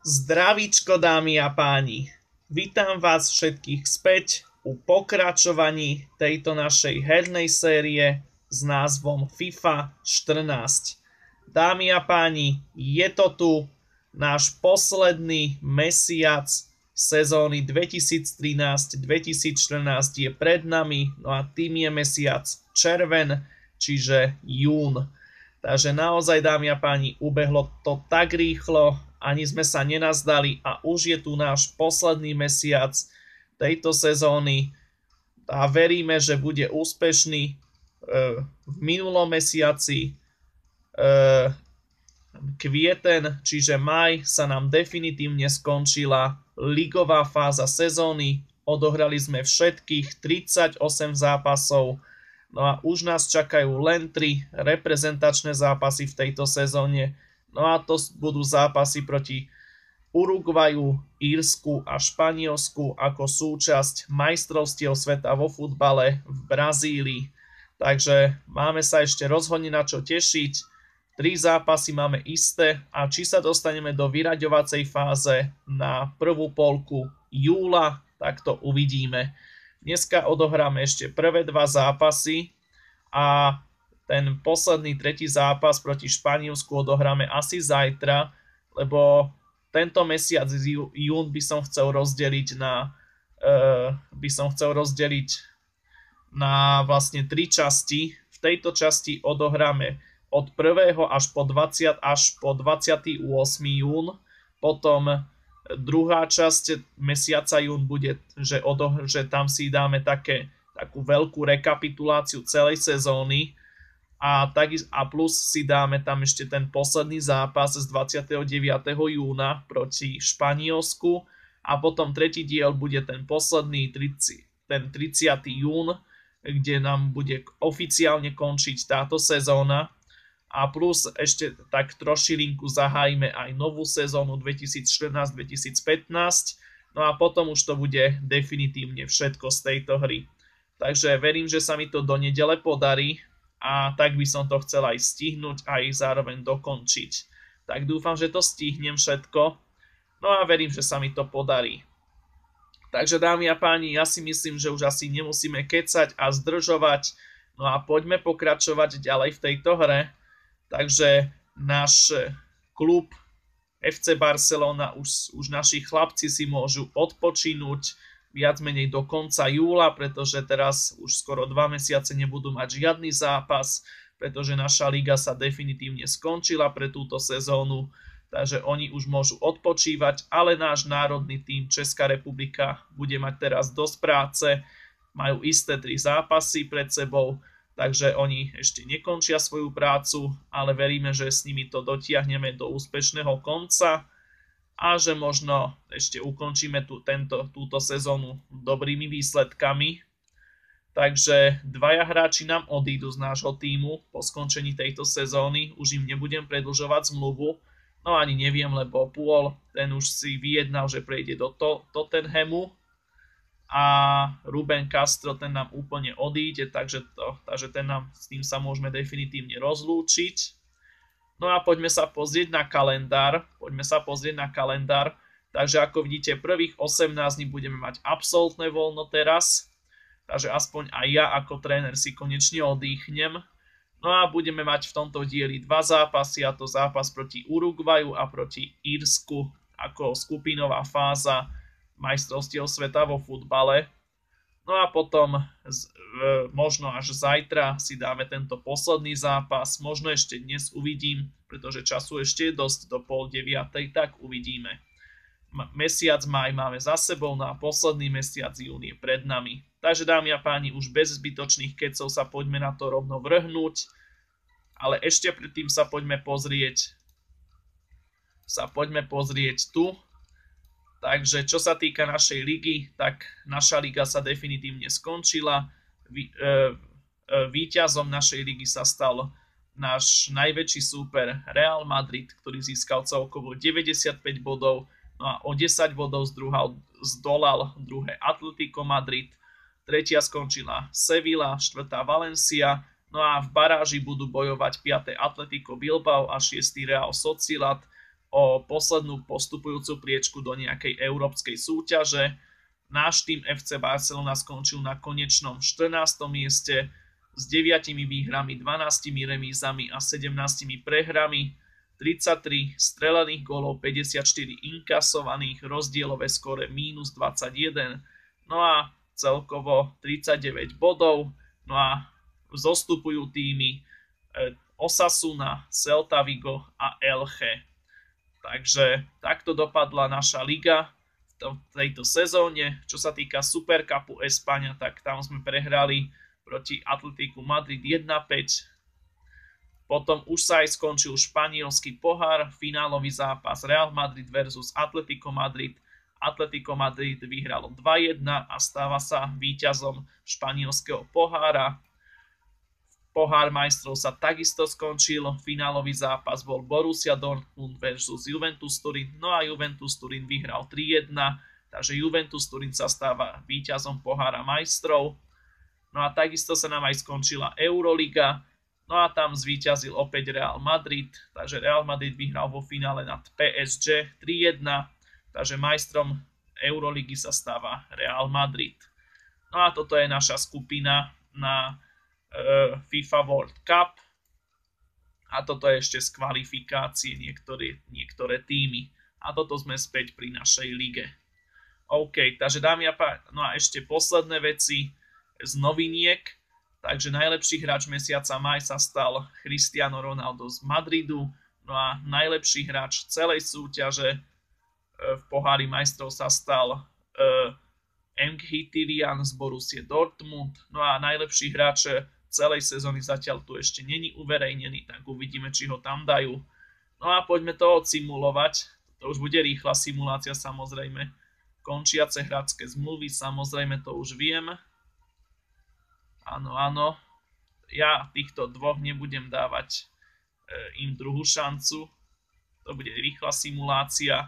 Zdravíčko, dámy a páni. Vítam vás všetkých späť u pokračovaní tejto našej hernej série s názvom FIFA 14. Dámy a páni, je to tu náš posledný mesiac sezóny 2013-2014 je pred nami, no a tým je mesiac červen, čiže jún. Takže naozaj, dámy a páni, ubehlo to tak rýchlo, ani sme sa nenazdali a už je tu náš posledný mesiac tejto sezóny a veríme, že bude úspešný. V minulom mesiaci kvieten, čiže maj, sa nám definitívne skončila ligová fáza sezóny. Odohrali sme všetkých 38 zápasov. No a už nás čakajú len 3 reprezentačné zápasy v tejto sezóne. No a to budú zápasy proti Uruguaju, Írsku a Španielsku ako súčasť majstrovstiev sveta vo futbale v Brazílii. Takže máme sa ešte rozhodne na čo tešiť. 3 zápasy máme isté a či sa dostaneme do vyraďovacej fáze na prvú polku júla, tak to uvidíme. Dneska odohráme ešte prvé 2 zápasy a ten posledný tretí zápas proti Španielsku odohráme asi zajtra, lebo tento mesiac jún by som chcel rozdeliť na vlastne 3 časti. V tejto časti odohráme od 1. až po 28. jún. Potom druhá časť mesiaca jún bude, že tam si dáme takú veľkú rekapituláciu celej sezóny a plus si dáme tam ešte ten posledný zápas z 29. júna proti Španielsku a potom tretí diel bude ten posledný, ten 30. jún, kde nám bude oficiálne končiť táto sezóna. A plus ešte tak trošilinku zahájime aj novú sezónu 2014-2015. No a potom už to bude definitívne všetko z tejto hry. Takže verím, že sa mi to do nedele podarí a tak by som to chcel aj stihnúť a aj zároveň dokončiť. Tak dúfam, že to stihnem všetko. No a verím, že sa mi to podarí. Takže dámy a páni, ja si myslím, že už asi nemusíme kecať a zdržovať. No a poďme pokračovať ďalej v tejto hre. Takže náš klub FC Barcelona, už naši chlapci si môžu odpočinúť viac menej do konca júla, pretože teraz už skoro 2 mesiace nebudú mať žiadny zápas, pretože naša liga sa definitívne skončila pre túto sezónu, takže oni už môžu odpočívať, ale náš národný tím Česká republika bude mať teraz dosť práce, majú isté 3 zápasy pred sebou, takže oni ešte nekončia svoju prácu, ale veríme, že s nimi to dotiahneme do úspešného konca a že možno ešte ukončíme túto sezónu dobrými výsledkami. Takže 2 hráči nám odídu z nášho tímu po skončení tejto sezóny, už im nebudem predĺžovať zmluvu, no ani neviem, lebo Puyol, ten už si vyjednal, že prejde do Tottenhamu, a Ruben Castro, ten nám úplne odíde, takže s tým sa môžeme definitívne rozlúčiť. No a poďme sa pozrieť na kalendár. Takže ako vidíte, prvých 18 dní budeme mať absolútne voľno teraz. Takže aspoň aj ja ako tréner si konečne oddychnem. No a budeme mať v tomto dieli 2 zápasy, a to zápas proti Uruguaju a proti Írsku ako skupinová fáza majstrovstiev sveta vo futbale. No a potom možno až zajtra si dáme tento posledný zápas, možno ešte dnes uvidím, pretože času ešte je dosť do 8:30, tak uvidíme. Mesiac maj máme za sebou, no a posledný mesiac jún je pred nami. Takže dámy a páni, už bez zbytočných kecov sa poďme na to rovno vrhnúť, ale ešte predtým sa poďme pozrieť tu. Takže čo sa týka našej ligy, tak naša liga sa definitívne skončila. Víťazom našej ligy sa stal náš najväčší súper Real Madrid, ktorý získal celkovo 95 bodov, no a o 10 bodov zdolal druhé Atletico Madrid, tretia skončila Sevilla, štvrtá Valencia, no a v baráži budú bojovať 5. Atletico Bilbao a 6. Real Sociedad o poslednú postupujúcu priečku do nejakej európskej súťaže. Náš tým FC Barcelona skončil na konečnom 14. mieste s 9 výhrami, 12 remízami a 17 prehrami, 33 strelených gólov, 54 inkasovaných, rozdielové skóre -21, no a celkovo 39 bodov, no a zostupujú týmy Osasuna, Celta Vigo a Elche. Takže takto dopadla naša liga v tejto sezóne. Čo sa týka Supercupu Espáňa, tak tam sme prehrali proti Atletiku Madrid 1-5. Potom už sa aj skončil španielský pohár, finálový zápas Real Madrid versus Atletico Madrid. Atletico Madrid vyhralo 2-1 a stáva sa víťazom španielského pohára. Pohár majstrov sa takisto skončil, finálový zápas bol Borussia Dortmund versus Juventus Turín, no a Juventus Turín vyhral 3-1, takže Juventus Turín sa stáva víťazom pohára majstrov. No a takisto sa nám aj skončila Euroliga, no a tam zvíťazil opäť Real Madrid, takže Real Madrid vyhral vo finále nad PSG 3-1, takže majstrom Euroligy sa stáva Real Madrid. No a toto je naša skupina na FIFA World Cup a toto je ešte z kvalifikácie niektoré týmy. A toto sme späť pri našej lige. OK, takže dámy a páni, no a ešte posledné veci z noviniek. Takže najlepší hráč mesiaca maj sa stal Cristiano Ronaldo z Madridu, no a najlepší hráč celej súťaže v pohári majstrov sa stal Mkhitaryan z Borussie Dortmund, no a najlepší hráč celej sezóny zatiaľ tu ešte není uverejnený, tak uvidíme, či ho tam dajú. No a poďme to odsimulovať, to už bude rýchla simulácia samozrejme. Končiace hráčske zmluvy, samozrejme to už viem. Áno, áno. Ja týchto dvoch nebudem dávať im druhú šancu. To bude rýchla simulácia.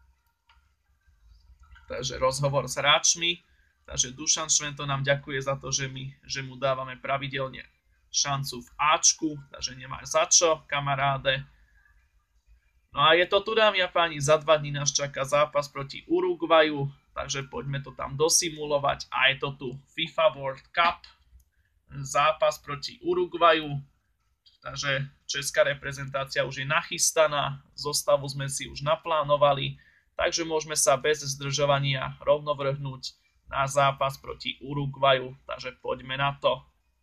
Takže rozhovor s hráčmi. Takže Dušan Švento nám ďakuje za to, že mu dávame pravidelne šancu v Ačku. Takže nemáš za čo, kamaráde. No a je to tu, dámy a páni, za 2 dní nás čaká zápas proti Uruguayu. Takže poďme to tam dosimulovať. A je to tu FIFA World Cup. Zápas proti Uruguayu, takže česká reprezentácia už je nachystaná, zostavu sme si už naplánovali, takže môžeme sa bez zdržovania rovno vrhnúť na zápas proti Uruguayu, takže poďme na to.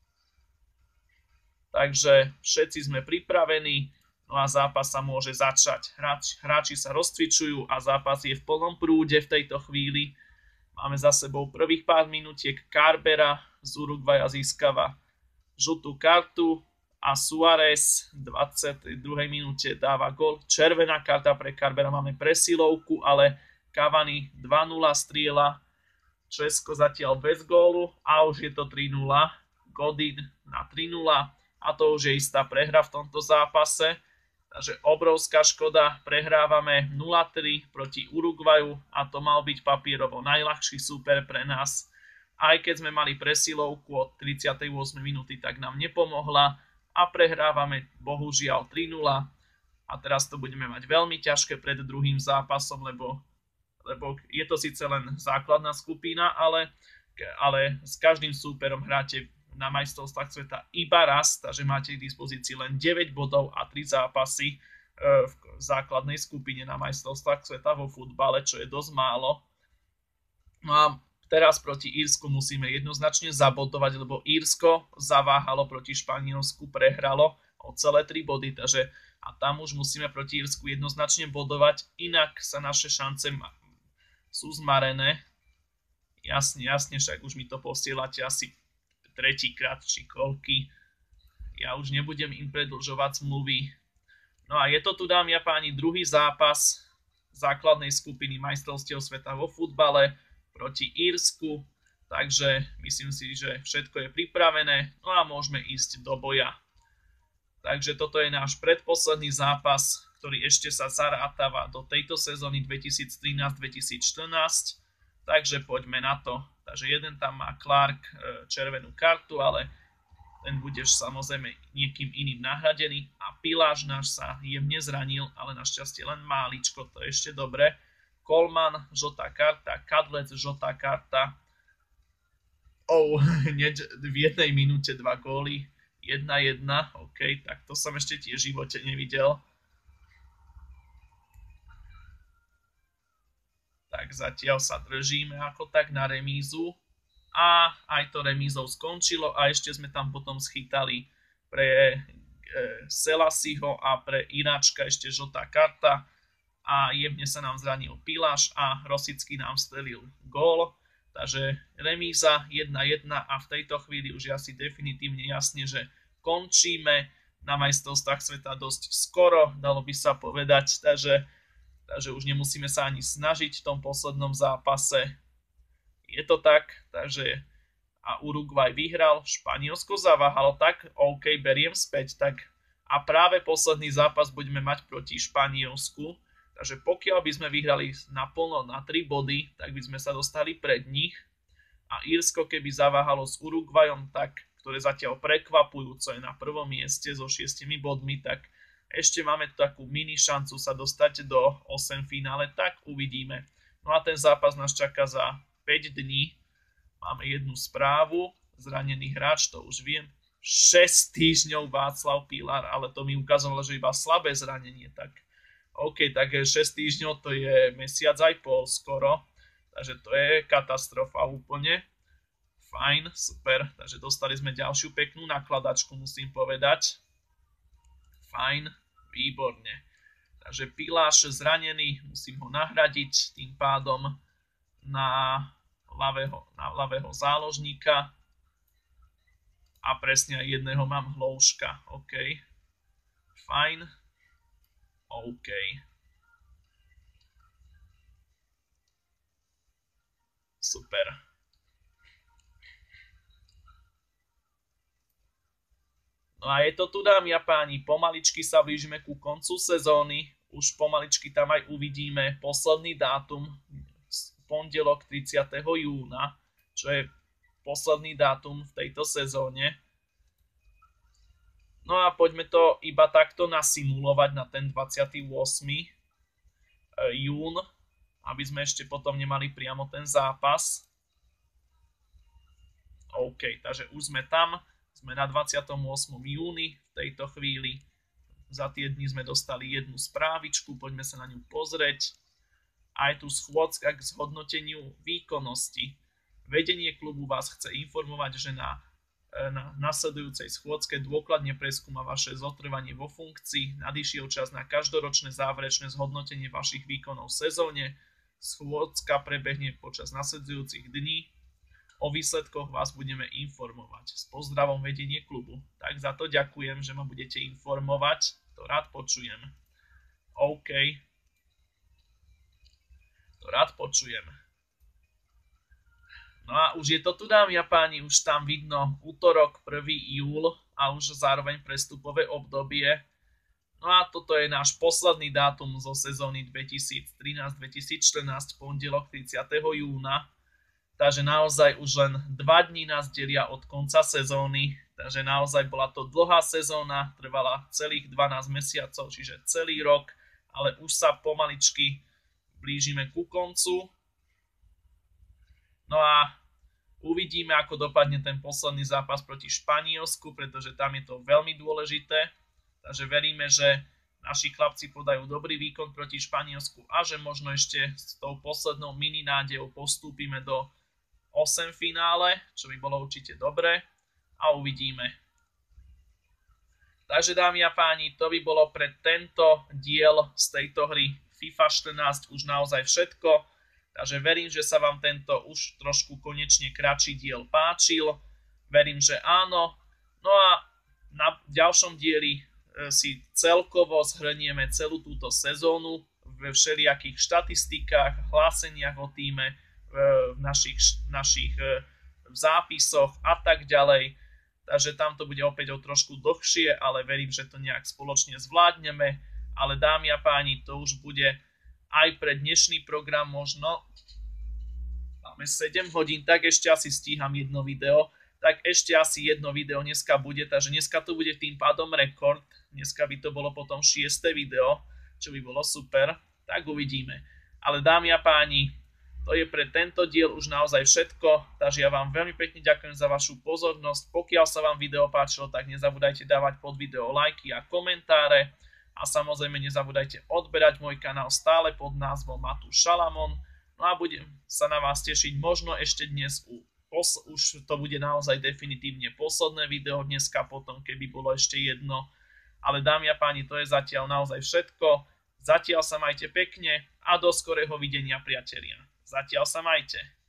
Takže všetci sme pripravení, no a zápas sa môže začať. Hráči sa rozcvičujú a zápas je v plnom prúde v tejto chvíli. Máme za sebou prvých pár minútiek. Carbera z Uruguaya získava žltú kartu a Suárez v 22. minúte dáva gól. Červená karta pre Carbera, máme presilovku, ale Cavani 2-0 strieľa. Česko zatiaľ bez gólu a už je to 3-0. Godin na 3-0 a to už je istá prehra v tomto zápase. Takže obrovská škoda, prehrávame 0-3 proti Uruguayu a to mal byť papierovo najľahší súper pre nás. Aj keď sme mali presilovku od 38 minúty, tak nám nepomohla a prehrávame bohužiaľ 3-0 a teraz to budeme mať veľmi ťažké pred druhým zápasom, lebo je to síce len základná skupina, ale s každým súperom hráte na majstrovstvách sveta iba raz, takže máte k dispozícii len 9 bodov a 3 zápasy v základnej skupine na majstrovstvách sveta vo futbale, čo je dosť málo. No a teraz proti Írsku musíme jednoznačne zabodovať, lebo Írsko zaváhalo proti Španielsku, prehralo o celé 3 body, takže a tam už musíme proti Írsku jednoznačne bodovať, inak sa naše šance sú zmarené. Jasne, však už mi to posielate asi tretíkrát či koľky. Ja už nebudem im predĺžovať zmluvy. No a je to tu, dámy a páni, druhý zápas základnej skupiny majstrovstiev sveta vo futbale proti Írsku. Takže myslím si, že všetko je pripravené. No a môžeme ísť do boja. Takže toto je náš predposledný zápas, ktorý ešte sa zarátava do tejto sezóny 2013-2014. Takže poďme na to. Takže jeden tam má Clark červenú kartu, ale ten budeš samozrejme niekým iným nahradený a Piláš náš sa jemne zranil, ale našťastie len máličko, to je ešte dobre. Coleman, žltá karta, Kadlec, žltá karta. Hneď v jednej minúte 2 góly, 1-1, OK, tak to som ešte tiež v živote nevidel. Tak zatiaľ sa držíme ako tak na remízu. A aj to remízou skončilo a ešte sme tam potom schytali pre Selasiho a pre Ináčka ešte žltá karta a jemne sa nám zranil Piláš a Rosický nám strelil gól, takže remíza 1-1 a v tejto chvíli už je asi definitívne jasne, že končíme na majstrovstvách sveta dosť skoro, dalo by sa povedať, takže už nemusíme sa ani snažiť v tom poslednom zápase. Je to tak, takže a Uruguay vyhral, Španielsko zaváhalo, tak OK, beriem späť, tak a práve posledný zápas budeme mať proti Španielsku, takže pokiaľ by sme vyhrali naplno na 3 body, tak by sme sa dostali pred nich a Írsko keby zaváhalo s Uruguayom, tak, ktoré zatiaľ prekvapujúco je na prvom mieste so 6 bodmi, tak ešte máme takú mini šancu sa dostať do 8 finále, tak uvidíme. No a ten zápas nás čaká za 5 dní, máme jednu správu, zranený hráč, to už viem, 6 týždňov Václav Pilar, ale to mi ukázalo, že iba slabé zranenie, tak OK, tak 6 týždňov to je mesiac aj pol skoro, takže to je katastrofa úplne, fajn, super, takže dostali sme ďalšiu peknú nakladačku, musím povedať, fajn, výborne, takže Piláš zranený, musím ho nahradiť, tým pádom na ľavého záložníka a presne aj jedného mám Hlouška. OK. Fajn. OK. Super. No a je to tu, dámy a páni, pomaličky sa blížime ku koncu sezóny, už pomaličky tam aj uvidíme posledný dátum, pondelok 30. júna, čo je posledný dátum v tejto sezóne. No a poďme to iba takto nasimulovať na ten 28. jún, aby sme ešte potom nemali priamo ten zápas. OK, takže už sme tam, sme na 28. júni v tejto chvíli. Za tie dni sme dostali jednu správičku, poďme sa na ňu pozrieť. Aj tu schôdzka k zhodnoteniu výkonnosti. Vedenie klubu vás chce informovať, že na nasledujúcej schôdzke dôkladne preskúma vaše zotrvanie vo funkcii, nadišiel čas na každoročné záverečné zhodnotenie vašich výkonov v sezóne, schôdzka prebehne počas nasledujúcich dní, o výsledkoch vás budeme informovať. S pozdravom vedenie klubu. Tak za to ďakujem, že ma budete informovať, to rád počujem. OK. To rád počujem. No a už je to tu, dámy a páni, už tam vidno útorok 1. júl a už zároveň prestupové obdobie. No a toto je náš posledný dátum zo sezóny 2013-2014, pondelok 30. júna. Takže naozaj už len 2 dní nás delia od konca sezóny. Takže naozaj bola to dlhá sezóna, trvala celých 12 mesiacov, čiže celý rok, ale už sa pomaličky blížime ku koncu. No a uvidíme, ako dopadne ten posledný zápas proti Španielsku, pretože tam je to veľmi dôležité. Takže veríme, že naši chlapci podajú dobrý výkon proti Španielsku a že možno ešte s tou poslednou mini nádejou postúpime do 8 finále, čo by bolo určite dobré a uvidíme. Takže dámy a páni, to by bolo pre tento diel z tejto hry FIFA 14 už naozaj všetko, takže verím, že sa vám tento už trošku konečne kratší diel páčil, verím, že áno, no a na ďalšom dieli si celkovo zhrnieme celú túto sezónu ve všelijakých štatistikách, hláseniach o týme, v našich zápisoch a tak ďalej, takže tam to bude opäť o trošku dlhšie, ale verím, že to nejak spoločne zvládneme. Ale dámy a páni, to už bude aj pre dnešný program možno. Máme 7 hodín, tak ešte asi stíham jedno video. tak ešte asi jedno video dneska bude, takže dneska to bude tým pádom rekord, dneska by to bolo potom 6. video, čo by bolo super, tak uvidíme. Ale dámy a páni, to je pre tento diel už naozaj všetko, takže ja vám veľmi pekne ďakujem za vašu pozornosť, pokiaľ sa vám video páčilo, tak nezabúdajte dávať pod video lajky a komentáre a samozrejme nezabúdajte odberať môj kanál stále pod názvom Matúš Šalamón, no a budem sa na vás tešiť možno ešte dnes už to bude naozaj definitívne posledné video dneska potom, keby bolo ešte jedno. Ale dámy a páni, to je zatiaľ naozaj všetko. Zatiaľ sa majte pekne a do skorého videnia, priatelia. Zatiaľ sa majte.